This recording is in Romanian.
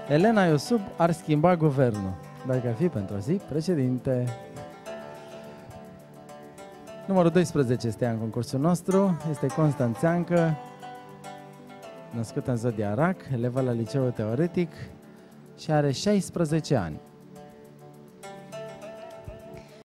Elena Iosub ar schimba guvernul dacă ar fi pentru o zi președinte. Numărul 12 este în concursul nostru, este Constanțeancă, născută în Zodia Rac, elevă la liceul teoretic și are 16 ani.